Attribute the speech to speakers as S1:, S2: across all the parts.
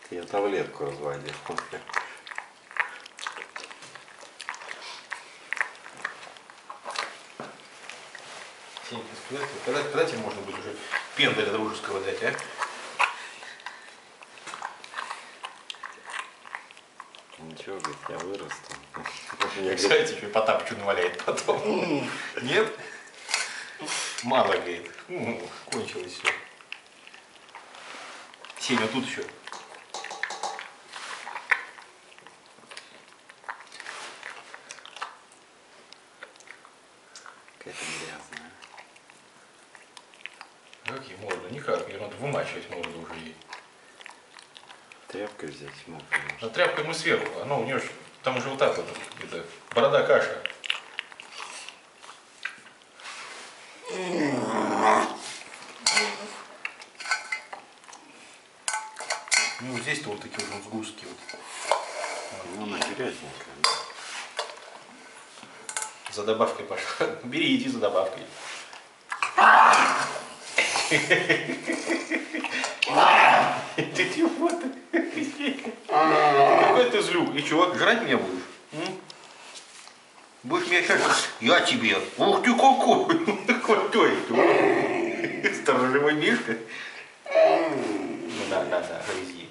S1: Я таблетку разводил.
S2: Когда тебе можно будет уже пендаля дружеского дать, а?
S1: Ничего, говорит, я вырасту.
S2: Кстати, тебе Потапычу наваляет потом. Нет? Мало, говорит. Кончилось все. Сеня, тут еще.
S1: Какая-то грязная.
S2: Какие морды? Никак, ее надо вымачивать морду уже ей.
S1: Тряпкой взять мокрую.
S2: А тряпкой мы сверху, оно у нее же, там уже вот так вот, это, борода каша. Ну вот здесь-то вот такие вот сгустки вот.
S1: Ну, она грязненькая.
S2: За добавкой пошла. Бери, иди за добавкой. Ты чего ты? Какой ты злюк? И чего, жрать меня будешь? Будешь меня сейчас? Я тебе. Ух ты какой! Крутой ты. Сторожевой мишка. Ну да, грызи.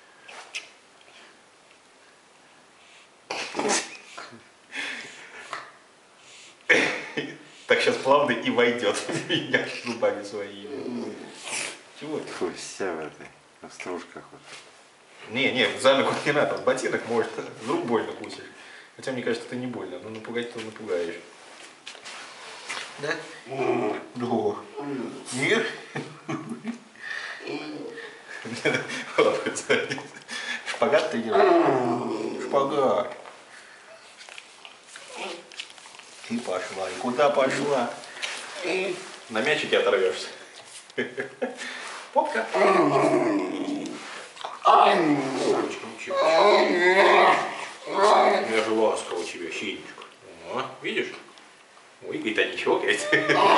S2: Так сейчас плавно и войдет в меня зубами своими. Чего ты?
S1: Фу, вся в этой, в стружках вот.
S2: Не, за ногу не надо, с ботинок может, с рук больно кусишь. Хотя мне кажется, это не больно, но напугать-то напугаешь. Да? Да. Нет? Шпагат ты делаешь? Шпагат. Ты пошла. И куда пошла? На мячике оторвешься. Попка. Я же ласково тебя, Сенечка. Видишь? Ой, говорит, а ничего, говорит.